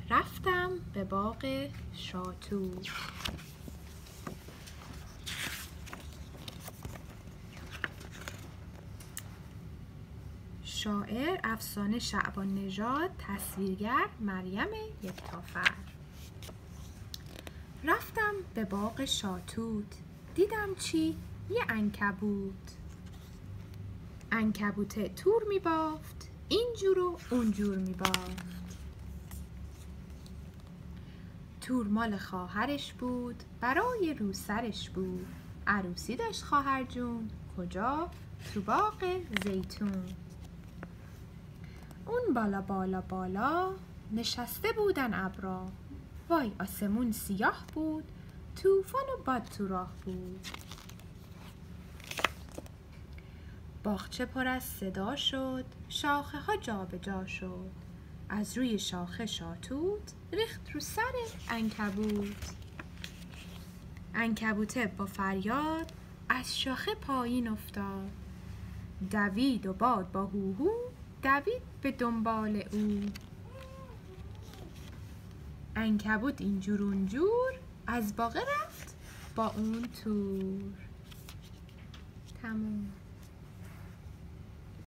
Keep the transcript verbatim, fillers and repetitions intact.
رفتم به باغ شاتوت. شاعر افسانه شعبان نژاد، تصویرگر مریم یکتافر. رفتم به باغ شاتوت، دیدم چی؟ یه عنکبوت. عنکبوت تور می بافت، اینجور و اونجور می بافت. تور مال خواهرش بود، برای روسرش بود. عروسی داشت خواهر جون، کجا؟ تو باغ زیتون. اون بالا بالا بالا نشسته بودن ابرا. وای آسمون سیاه بود، طوفان و باد تو راه بود. باغچه پر از صدا شد، شاخه ها جا به جا شد. از روی شاخه شاتوت ریخت رو سر عنکبوت. عنکبوته با فریاد از شاخه پایین افتاد. دوید و باد با هوهو دوید به دنبال او. عنکبوت اینجور اونجور از باغه رفت با اون تور. تموم.